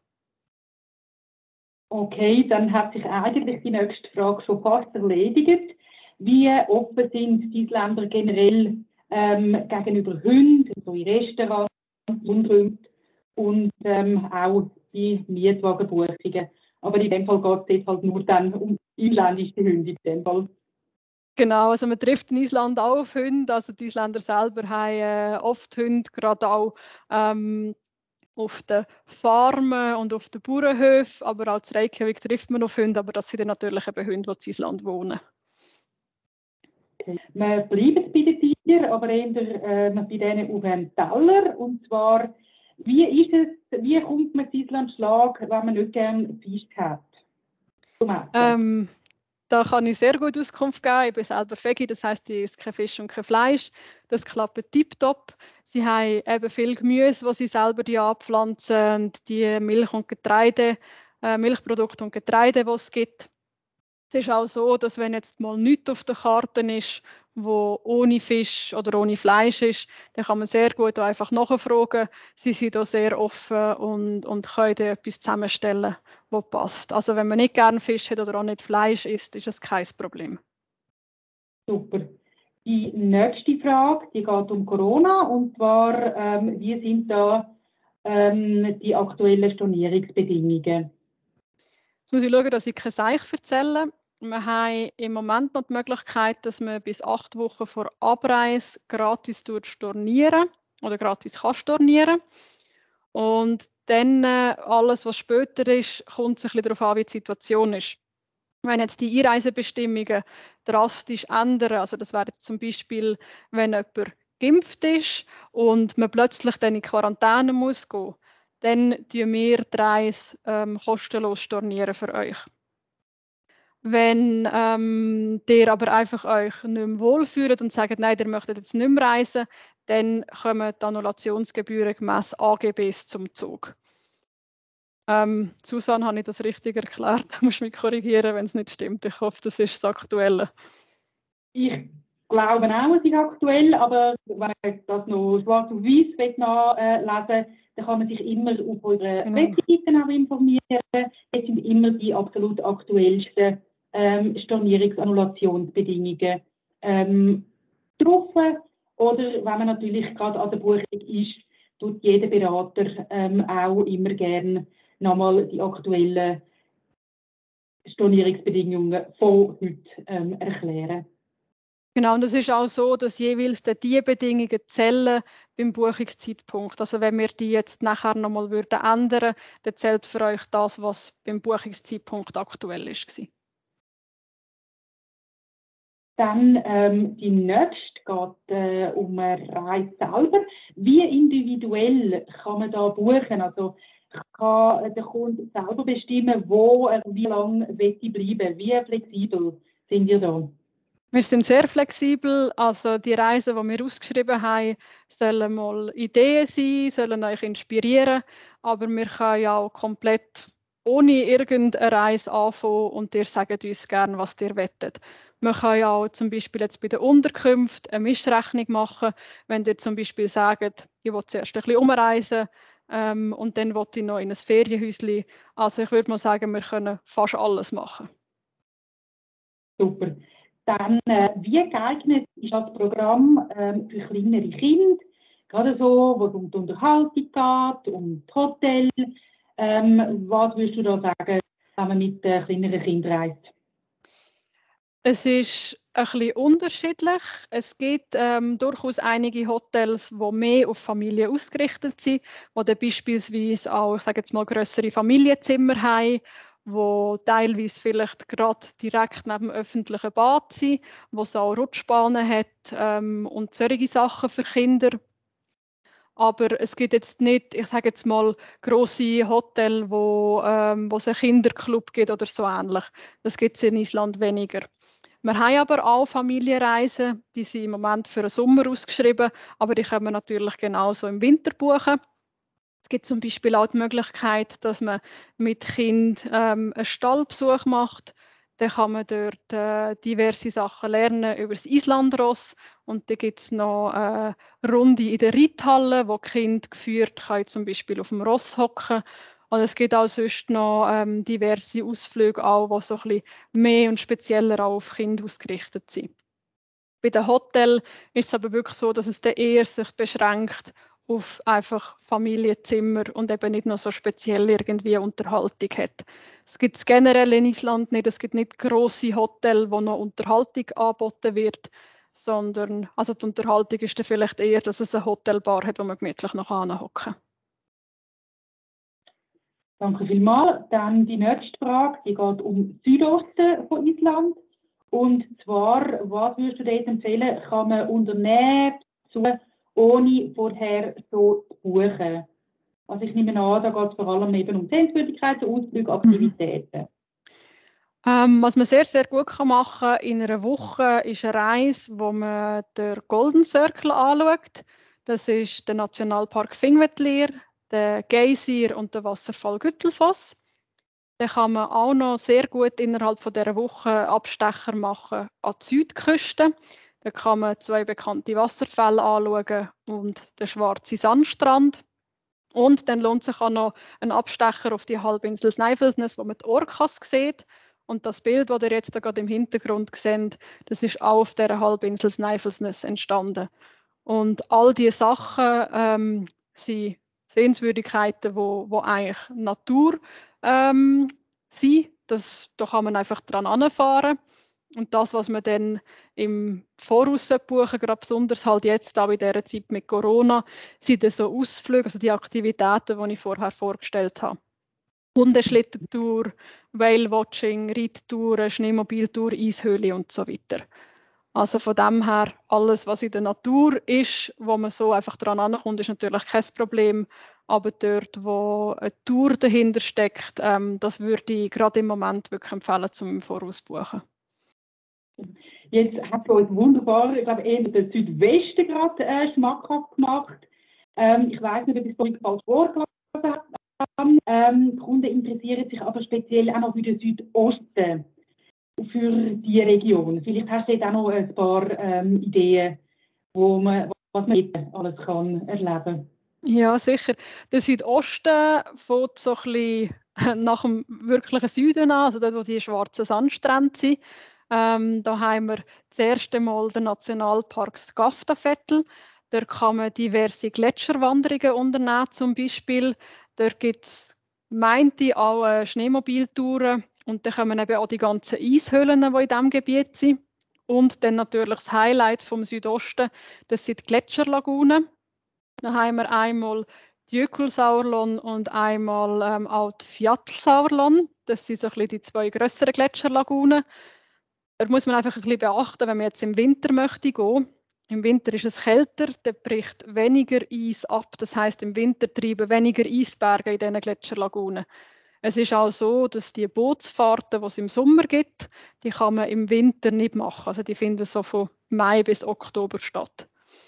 Okay, dann hat sich eigentlich die nächste Frage schon fast erledigt. Wie offen sind die Isländer generell ähm, gegenüber Hunden, so in Restaurants und, und ähm, auch die Mietwagenbuchungen? Aber in dem Fall geht es halt nur dann um inländische Hunde in dem Fall. Genau, also man trifft in Island auch auf Hunde. Also die Isländer selber haben äh, oft Hunde, gerade auch ähm, auf den Farmen und auf den Bauernhöfen, aber auch in Reykjavik trifft man auf Hunde, aber das sind dann natürlich eben Hunde, die in Island wohnen. Okay. Wir bleiben bei den Tieren, aber eher äh, bei denen auf dem Teller. Und zwar, wie ist es, wie kommt man zu Island Schlag, wenn man nicht gerne Fisch hat? Ähm, da kann ich sehr gut Auskunft geben. Ich bin selber Veggie, das heisst, ich esse kein Fisch und kein Fleisch. Das klappt tiptop. Sie haben eben viel Gemüse, das sie selber die anpflanzen und die Milch und Getreide, äh, Milchprodukte und Getreide, die es gibt. Es ist auch so, dass wenn jetzt mal nichts auf der Karte ist, wo ohne Fisch oder ohne Fleisch ist, dann kann man sehr gut einfach nachfragen. Sie sind da sehr offen und, und können etwas zusammenstellen, was passt. Also wenn man nicht gerne Fisch hat oder auch nicht Fleisch isst, ist das kein Problem. Super. Die nächste Frage, die geht um Corona, und zwar, ähm, wie sind da ähm, die aktuellen Stornierungsbedingungen? Jetzt muss ich schauen, dass ich kein Seich erzähle. Wir haben im Moment noch die Möglichkeit, dass man bis acht Wochen vor Abreise gratis stornieren oder gratis kann stornieren. Und dann äh, alles, was später ist, kommt sich ein bisschen darauf an, wie die Situation ist. Wenn jetzt die Einreisebestimmungen drastisch ändern, also das wäre jetzt zum Beispiel, wenn jemand geimpft ist und man plötzlich dann in Quarantäne muss gehen, dann stornieren wir die Reise ähm, kostenlos stornieren für euch. Wenn ähm, ihr aber einfach euch nicht mehr wohlfühlt und sagt, nein, ihr möchtet jetzt nicht mehr reisen, dann kommen die Annullationsgebühren gemäss A G Bs zum Zug. Ähm, Susanne, habe ich das richtig erklärt? Du musst mich korrigieren, wenn es nicht stimmt. Ich hoffe, das ist das Aktuelle. Ich glaube auch, es ist aktuell, aber wenn man das noch schwarz auf weiß nachlesen will, dann kann man sich immer auf unserer Genau. Webseite auch informieren. Es sind immer die absolut aktuellsten ähm, Stornierungs-Annulationsbedingungen ähm, drauf. Oder wenn man natürlich gerade an der Buchung ist, tut jeder Berater ähm, auch immer gerne nochmal die aktuellen Stornierungsbedingungen von heute ähm, erklären. Genau, und es ist auch so, dass jeweils die Bedingungen zählen beim Buchungszeitpunkt. Also wenn wir die jetzt nachher nochmal würden ändern, dann zählt für euch das, was beim Buchungszeitpunkt aktuell ist. Dann ähm, die nächste geht äh, um eine Reise selber. Wie individuell kann man da buchen? Also kann der Kunde selber bestimmen, wo er wie lange bleiben will. Wie flexibel sind wir da? Wir sind sehr flexibel. Also die Reisen, die wir ausgeschrieben haben, sollen mal Ideen sein, sollen euch inspirieren. Aber wir können ja auch komplett ohne irgendeine Reise anfangen und ihr sagt uns gerne, was ihr wettet. Man kann ja auch zum Beispiel jetzt bei der Unterkunft eine Mischrechnung machen, wenn ihr zum Beispiel sagt, ich will zuerst ein bisschen umreisen ähm, und dann will ich noch in ein Ferienhäuschen. Also ich würde mal sagen, wir können fast alles machen. Super. Dann, äh, wie geeignet ist das Programm ähm, für kleinere Kinder? Gerade so, wo es um die Unterhaltung geht, um das Hotel. Ähm, was würdest du da sagen, wenn man mit äh, kleineren Kindern reist? Es ist ein bisschen unterschiedlich. Es gibt ähm, durchaus einige Hotels, die mehr auf Familien ausgerichtet sind, die dann beispielsweise auch, ich sage jetzt mal, grössere Familienzimmer haben, wo teilweise vielleicht gerade direkt neben dem öffentlichen Bad sind, wo es auch Rutschbahnen hat ähm, und solche Sachen für Kinder. Aber es gibt jetzt nicht, ich sage jetzt mal, grosse Hotels, wo, ähm, wo es einen Kinderclub gibt oder so ähnlich. Das gibt es in Island weniger. Wir haben aber auch Familienreisen, die sind im Moment für den Sommer ausgeschrieben, aber die können wir natürlich genauso im Winter buchen. Es gibt zum Beispiel auch die Möglichkeit, dass man mit Kind ähm, einen Stallbesuch macht. Dann kann man dort äh, diverse Sachen lernen über das Islandross. Und dann gibt es noch eine Runde in der Reithalle, wo die Kinder geführt können, zum Beispiel auf dem Ross hocken. Und es gibt auch sonst noch ähm, diverse Ausflüge, auch, die so ein bisschen mehr und spezieller auch auf Kinder ausgerichtet sind. Bei den Hotels ist es aber wirklich so, dass es dann eher sich beschränkt auf einfach Familienzimmer und eben nicht noch so speziell irgendwie Unterhaltung hat. Es gibt es generell in Island nicht. Es gibt nicht grosse Hotels, wo noch Unterhaltung angeboten wird, sondern also die Unterhaltung ist dann vielleicht eher, dass es eine Hotelbar hat, wo man gemütlich noch hinhocken kann. Danke vielmals. Dann die nächste Frage, die geht um Südosten von Island. Und zwar, was würdest du dir empfehlen, kann man unternehmen, ohne vorher so zu buchen? Also ich nehme an, da geht es vor allem eben um Sehenswürdigkeiten, Ausflüge, Aktivitäten. Ähm, was man sehr, sehr gut kann machen in einer Woche, ist eine Reise, wo man den Golden Circle anschaut. Das ist der Nationalpark Finnvetlir, der Geysir und der Wasserfall Güttelfoss. Dann kann man auch noch sehr gut innerhalb von dieser Woche Abstecher machen an die Südküste. Da kann man zwei bekannte Wasserfälle anschauen und den schwarzen Sandstrand. Und dann lohnt sich auch noch ein Abstecher auf die Halbinsel Snæfellsnes, wo man die Orcas sieht. Und das Bild, das ihr jetzt da gerade im Hintergrund seht, das ist auch auf dieser Halbinsel Snæfellsnes entstanden. Und all diese Sachen ähm, sind Sehenswürdigkeiten, wo, wo eigentlich Natur ähm, sind. Das, da kann man einfach dran anfahren. Und das, was man dann im Voraus buchen, gerade besonders halt jetzt auch in dieser Zeit mit Corona, sind dann so Ausflüge, also die Aktivitäten, die ich vorher vorgestellt habe. Hundeschlittentour, Whale-Watching, Reittouren, Schneemobiltour, Eishöhle und so weiter. Also von dem her, alles, was in der Natur ist, wo man so einfach dran ankommt, ist natürlich kein Problem. Aber dort, wo eine Tour dahinter steckt, ähm, das würde ich gerade im Moment wirklich empfehlen, zum im Voraus buchen. Jetzt hat uns wunderbar, ich glaube, eher den Südwesten gerade äh, schmackhaft gemacht. Ähm, ich weiß nicht, ob ich es vorhin falsch vorgelesen habe. Ähm, die Kunden interessieren sich aber speziell auch noch für den Südosten, für die Region. Vielleicht hast du jetzt auch noch ein paar ähm, Ideen, wo man, was man alles kann erleben kann. Ja, sicher. Der Südosten fängt so ein bisschen nach dem wirklichen Süden an, also dort, wo die schwarzen Sandstrände sind. Ähm, da haben wir das erste Mal den Nationalpark Skaftavettel. Dort kann man diverse Gletscherwanderungen unternehmen, zum Beispiel. Dort gibt es, meinte ich, auch äh, Schneemobiltouren. Und dann kommen eben auch die ganzen Eishöhlen, die in diesem Gebiet sind. Und dann natürlich das Highlight vom Südosten, das sind die Gletscherlagunen. Da haben wir einmal die Jökulsauerlon und einmal ähm, auch die Fjatlsauerlon. Das sind so ein bisschen die zwei grösseren Gletscherlagunen. Da muss man einfach ein bisschen beachten, wenn man jetzt im Winter möchte gehen. Im Winter ist es kälter, dann bricht weniger Eis ab. Das heißt, im Winter treiben weniger Eisberge in diesen Gletscherlagunen. Es ist auch so, dass die Bootsfahrten, die es im Sommer gibt, die kann man im Winter nicht machen. Also die finden so von Mai bis Oktober statt.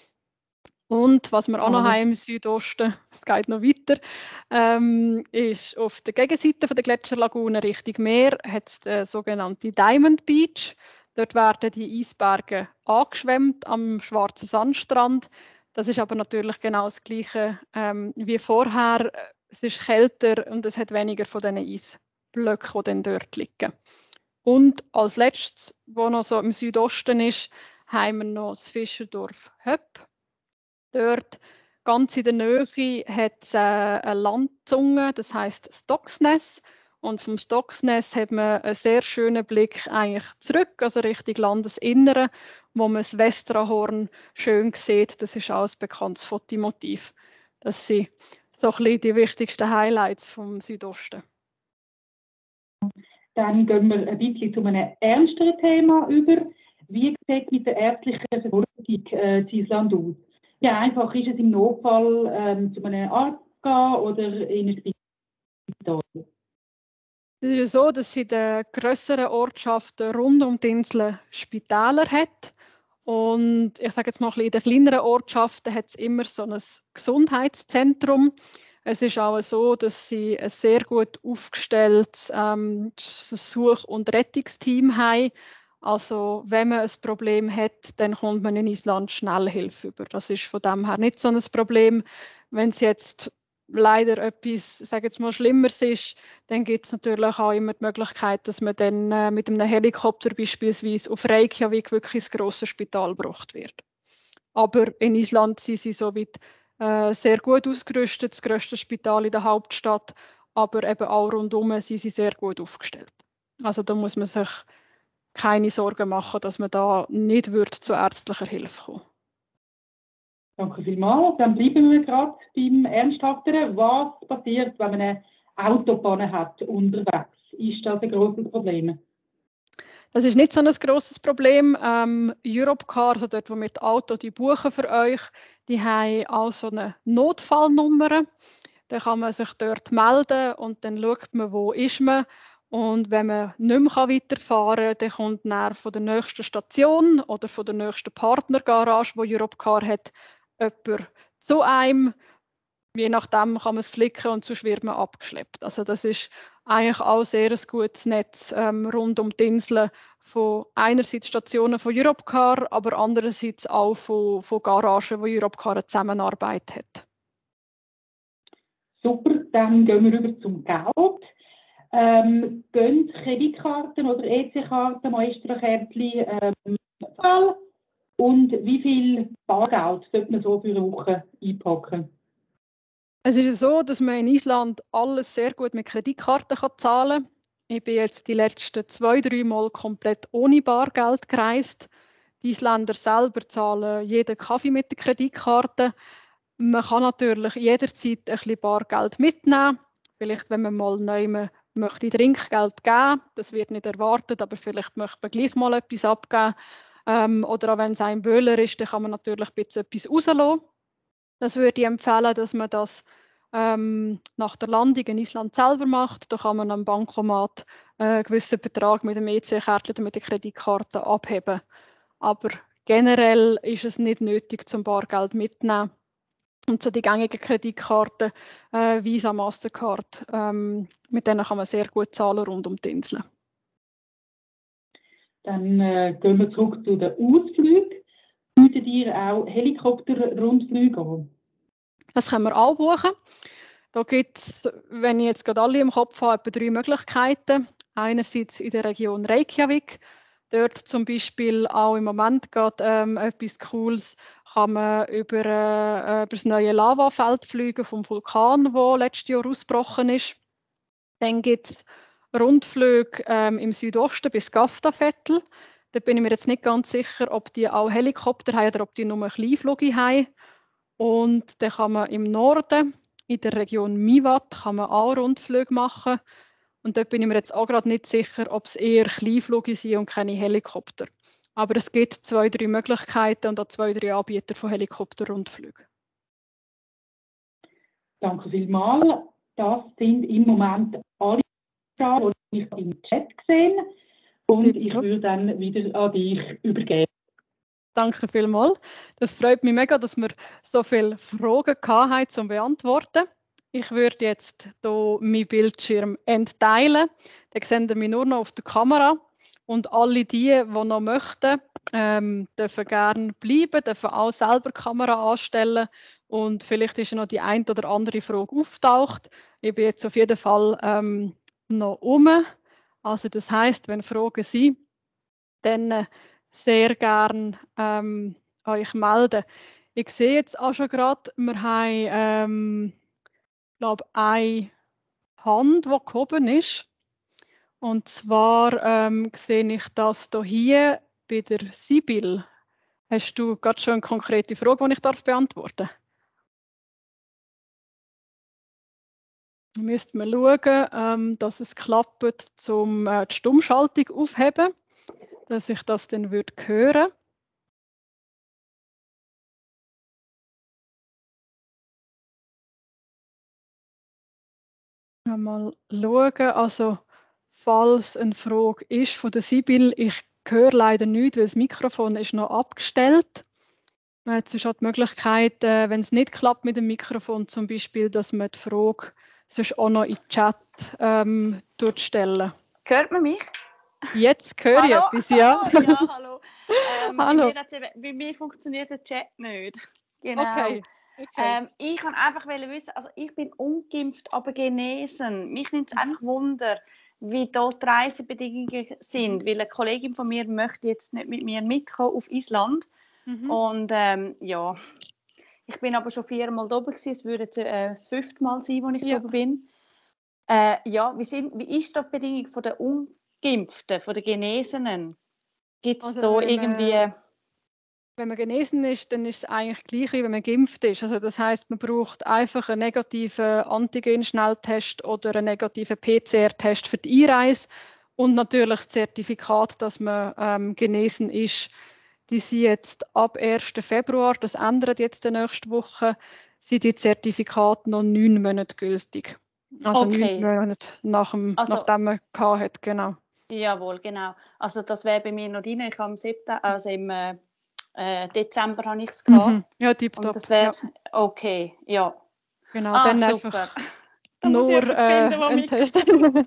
Und was wir auch noch haben im Südosten, es geht noch weiter, ähm, ist auf der Gegenseite von der Gletscherlagune Richtung Meer hat es den sogenannten Diamond Beach. Dort werden die Eisberge angeschwemmt am schwarzen Sandstrand. Das ist aber natürlich genau das Gleiche ähm, wie vorher. Es ist kälter und es hat weniger von diesen Eisblöcken, die dann dort liegen. Und als letztes, was noch so im Südosten ist, haben wir noch das Fischerdorf Höpp. Dort ganz in der Nähe hat es äh, eine Landzunge, das heisst Stocksness. Und vom Stocksness hat man einen sehr schönen Blick eigentlich zurück, also Richtung Landesinnere, wo man das Westrahorn schön sieht. Das ist auch ein bekanntes Fotomotiv. Das sind so ein bisschen die wichtigsten Highlights vom Südosten. Dann gehen wir ein bisschen zu einem ernsteren Thema über. Wie sieht mit der ärztlichen Versorgung äh, in Island aus? Wie einfach ist es im Notfall, ähm, zu einem Arzt zu gehen oder in ein Spital? Es ist so, dass sie in den grösseren Ortschaften rund um die Insel Spitäler hat. Und ich sage jetzt mal, in den kleineren Ortschaften hat es immer so ein Gesundheitszentrum. Es ist auch so, dass sie ein sehr gut aufgestelltes ähm, Such- und Rettungsteam haben. Also wenn man ein Problem hat, dann kommt man in Island schnell Hilfe über. Das ist von dem her nicht so ein Problem. Wenn es jetzt leider etwas, sage jetzt mal, Schlimmeres ist, dann gibt es natürlich auch immer die Möglichkeit, dass man dann äh, mit einem Helikopter beispielsweise auf Reykjavik wirklich ins grosse Spital gebracht wird. Aber in Island sind sie soweit äh, sehr gut ausgerüstet, das grösste Spital in der Hauptstadt, aber eben auch rundum sind sie sehr gut aufgestellt. Also da muss man sich keine Sorgen machen, dass man da nicht wird zu ärztlicher Hilfe kommen. Danke vielmals. Dann bleiben wir gerade beim Ernsthafteren. Was passiert, wenn man eine Autopanne hat unterwegs? Ist das ein grosses Problem? Das ist nicht so ein grosses Problem. Ähm, Europcar, also dort, wo wir die Auto die buchen für euch, die haben auch so eine Notfallnummer. Dann kann man sich dort melden und dann schaut man, wo ist man. Und wenn man nicht mehr weiterfahren kann, dann kommt dann von der nächsten Station oder von der nächsten Partnergarage, die Europcar hat, jemand zu einem. Je nachdem kann man es flicken und sonst wird man abgeschleppt. Also das ist eigentlich auch sehr ein gutes Netz ähm, rund um die Insel von einerseits Stationen von Europcar, aber andererseits auch von, von Garagen, wo Europcar eine Zusammenarbeit hat. Super, dann gehen wir über zum Geld. Ähm, gehen Kreditkarten oder E C-Karten, Maestro-Kärtchen ähm, und wie viel Bargeld sollte man so für eine Woche einpacken? Es ist so, dass man in Island alles sehr gut mit Kreditkarten kann zahlen kann. Ich bin jetzt die letzten zwei, drei Mal komplett ohne Bargeld gereist. Die Isländer selber zahlen jeden Kaffee mit der Kreditkarte. Man kann natürlich jederzeit ein bisschen Bargeld mitnehmen. Vielleicht, wenn man mal neu möchte Trinkgeld geben, das wird nicht erwartet, aber vielleicht möchte man gleich mal etwas abgeben. Ähm, oder auch wenn es ein Böhler ist, dann kann man natürlich ein bisschen etwas rauslassen. Das würde ich empfehlen, dass man das ähm, nach der Landung in Island selber macht. Da kann man am Bankomat äh, einen gewissen Betrag mit dem E C-Kärtchen oder mit der Kreditkarte abheben. Aber generell ist es nicht nötig, zum Bargeld mitzunehmen. Und so die gängigen Kreditkarten, äh, Visa, Mastercard, ähm, mit denen kann man sehr gut zahlen rund um die Insel. Dann äh, gehen wir zurück zu den Ausflügen. Bietet ihr auch Helikopterrundflüge an? Das können wir auch buchen. Da gibt es, wenn ich jetzt gerade alle im Kopf habe, etwa drei Möglichkeiten. Einerseits in der Region Reykjavik. Dort zum Beispiel auch im Moment gerade ähm, etwas Cooles, kann man über, äh, über das neue Lavafeld fliegen vom Vulkan, der letztes Jahr ausgebrochen ist. Dann gibt es Rundflüge ähm, im Südosten bis Gaftafettel. Da bin ich mir jetzt nicht ganz sicher, ob die auch Helikopter haben oder ob die nur Kleinflüge haben. Und dann kann man im Norden, in der Region Mivat, kann man auch Rundflüge machen. Und dort bin ich mir jetzt auch gerade nicht sicher, ob es eher Kleinflüge sind und keine Helikopter. Aber es gibt zwei, drei Möglichkeiten und auch zwei, drei Anbieter von Helikopterrundflügen. Danke vielmals. Das sind im Moment alle Fragen, die ich im Chat gesehen habe. Und ich würde dann wieder an dich übergeben. Danke vielmals. Das freut mich mega, dass wir so viele Fragen haben zum Beantworten. Ich würde jetzt hier meinen Bildschirm entteilen. Dann sehen wir mich nur noch auf der Kamera. Und alle die, die noch möchten, ähm, dürfen gerne bleiben, dürfen auch selber die Kamera anstellen. Und vielleicht ist ja noch die eine oder andere Frage auftaucht. Ich bin jetzt auf jeden Fall ähm, noch um. Also das heisst, wenn Fragen sind, dann äh, sehr gerne ähm, euch melden. Ich sehe jetzt auch schon gerade, wir haben ähm, glaube eine Hand, die gehoben ist. Und zwar ähm, sehe ich das hier bei der Sibyl. Hast du gerade schon eine konkrete Frage, die ich darf beantworten darf? Müsste man schauen, ähm, dass es klappt, um äh, die Stummschaltung aufzuheben, dass ich das dann würde hören. Mal schauen, also falls eine Frage ist von der Sibyl, ich höre leider nichts, weil das Mikrofon ist noch abgestellt. Jetzt ist halt die Möglichkeit, äh, wenn es nicht klappt mit dem Mikrofon zum Beispiel, dass man die Frage sonst auch noch in den Chat ähm, stellen. Hört man mich? Jetzt höre ich hallo? etwas, ja. Hallo, ja, hallo. Ähm, hallo. Bei, mir bei mir funktioniert der Chat nicht. Genau. Okay. Okay. Ähm, ich kann einfach wissen, also ich bin ungeimpft, aber genesen. Mich nimmt es mhm. einfach Wunder, wie dort die Reisebedingungen sind, mhm. weil eine Kollegin von mir möchte jetzt nicht mit mir mitkommen auf Island. Mhm. Und ähm, ja, ich bin aber schon viermal da oben gewesen. Es würde jetzt, äh, das fünfte Mal sein, wo ich ja. da oben bin. Äh, ja, wie, sind, wie ist da die Bedingung von der Ungeimpften, von den Genesenen? Gibt es also, da irgendwie... Man, wenn man genesen ist, dann ist es eigentlich gleich, wie wenn man geimpft ist. Also das heisst, man braucht einfach einen negativen Antigen-Schnelltest oder einen negativen P C R-Test für die Einreise und natürlich das Zertifikat, dass man ähm, genesen ist. Die sind jetzt ab ersten Februar, das ändert jetzt in der nächsten Woche, sind die Zertifikate noch neun Monate gültig. Also okay. neun Monate nach dem, also, nachdem man gehabt hat, genau. Jawohl, genau. Also das wäre bei mir noch drin. Ich habe im September, also im äh, Dezember habe ich es gehabt. Mhm. Ja, tipptopp. Und das wäre ja. okay, ja. Genau, ah, dann super. einfach nur äh, finden, ein Test.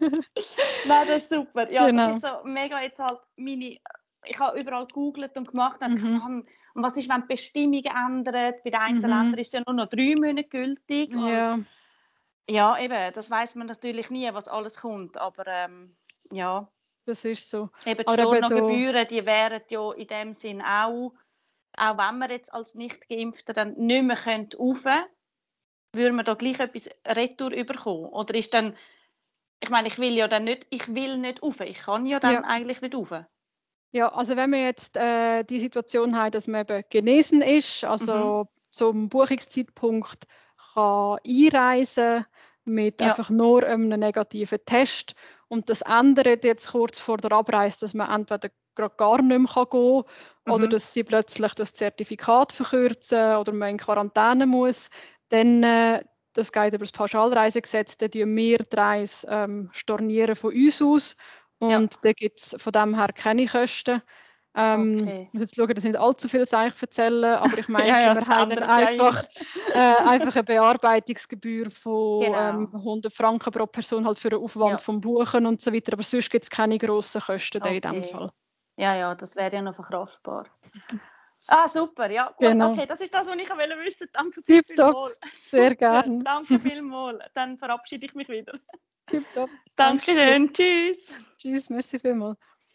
Nein, das ist super. Ja, genau. das ist so mega jetzt halt meine... Ich habe überall gegoogelt und gemacht und, mhm. und was ist, wenn die Bestimmung ändert? Bei den einen mhm. Ländern ist es ja nur noch drei Monate gültig. Ja. Und ja, eben, das weiß man natürlich nie, was alles kommt, aber ähm, ja. Das ist so. Eben die Stornogebühren, die wären ja in dem Sinn auch, auch wenn man jetzt als Nicht-Geimpfter dann nicht mehr könnte rauf, würde man da gleich etwas retour bekommen? Oder ist dann, ich meine, ich will ja dann nicht, ich will nicht rauf, ich kann ja dann ja. eigentlich nicht rauf. Ja, also wenn wir jetzt äh, die Situation haben, dass man eben genesen ist, also mhm. zum Buchungszeitpunkt kann einreisen mit ja. einfach nur einem negativen Test und das ändert jetzt kurz vor der Abreise, dass man entweder gerade gar nicht mehr gehen kann mhm. oder dass sie plötzlich das Zertifikat verkürzen oder man in Quarantäne muss, dann, äh, das geht über das Pauschalreisegesetz, dann stornieren wir die Reise ähm, stornieren von uns aus und Ja. da gibt es von dem her keine Kosten. Ähm, Okay. Ich muss jetzt schauen, dass ich nicht allzu viel eigentlich erzählen, aber ich meine, Ja, ja, wir das haben dann ändert ja einfach, äh, einfach eine Bearbeitungsgebühr von Genau. ähm, hundert Franken pro Person halt für den Aufwand Ja. vom Buchen und so weiter, aber sonst gibt es keine grossen Kosten da in Okay. dem Fall. Ja, ja, das wäre ja noch verkraftbar. Ah, super, ja. Gut, Genau. okay, das ist das, was ich wollte wissen. Danke Tipptopp. vielmals. Sehr Super, gerne. Danke vielmals. Dann verabschiede ich mich wieder. Tipptopp. Dankeschön. Tschüss. Tschüss, merci vielmals.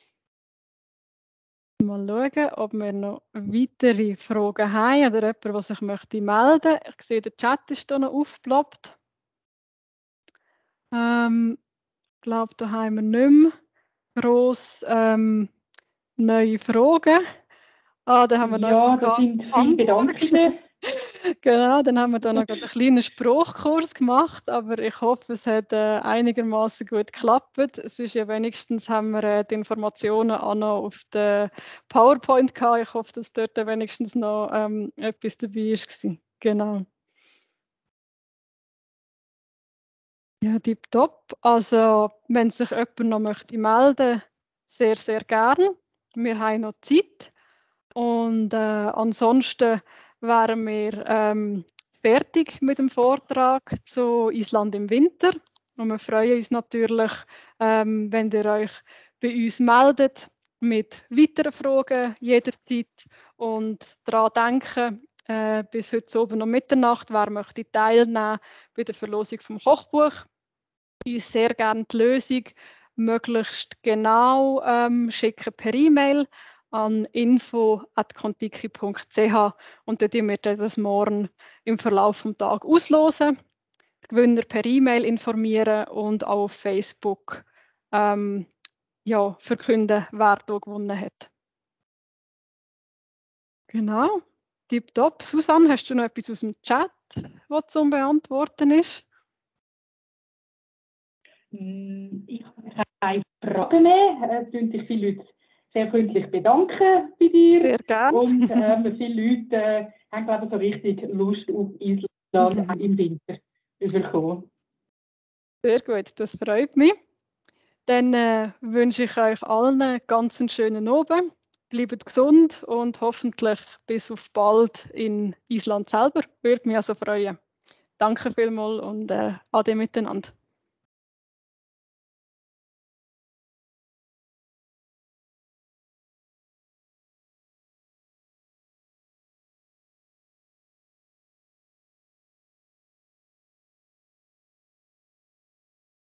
Mal schauen, ob wir noch weitere Fragen haben oder jemand, der sich möchte melden. Ich sehe, der Chat ist hier noch aufgeploppt. Ähm, ich glaube, da haben wir nicht mehr gross ähm, neue Fragen. Ah, da haben wir Ja, noch das sind viele Bedankungen. Genau, dann haben wir da noch einen kleinen Spruchkurs gemacht, aber ich hoffe, es hat äh, einigermaßen gut geklappt. Es ist ja wenigstens, haben wir äh, die Informationen auch noch auf der PowerPoint gehabt. Ich hoffe, dass dort wenigstens noch ähm, etwas dabei war. Genau. Ja, tipptopp. Also, wenn sich jemand noch möchte melden, sehr, sehr gern. Wir haben noch Zeit. Und äh, ansonsten wären wir ähm, fertig mit dem Vortrag zu Island im Winter. Und wir freuen uns natürlich, ähm, wenn ihr euch bei uns meldet mit weiteren Fragen jederzeit. Und daran denken, äh, bis heute oben um Mitternacht, wer möchte teilnehmen bei der Verlosung vom Kochbuch. Uns sehr gerne die Lösung möglichst genau ähm, schicken per E-Mail an info at contiki punkt c h und dann werden wir das morgen im Verlauf des Tages auslosen, die Gewinner per E-Mail informieren und auch auf Facebook ähm, ja, verkünden, wer da gewonnen hat. Genau, tipptopp. Susanne, hast du noch etwas aus dem Chat, was zum Beantworten ist? Ich habe keine Fragen mehr. Es tun sich viele Leute sehr freundlich bedanken bei dir. Sehr gerne. Und ähm, viele Leute äh, haben, glaube ich, so richtig Lust auf Island auch im Winter bekommen. Sehr gut, das freut mich. Dann äh, wünsche ich euch allen einen ganz schönen Abend. Bleibt gesund und hoffentlich bis auf bald in Island selber. Würde mich also freuen. Danke vielmals und äh, ade miteinander.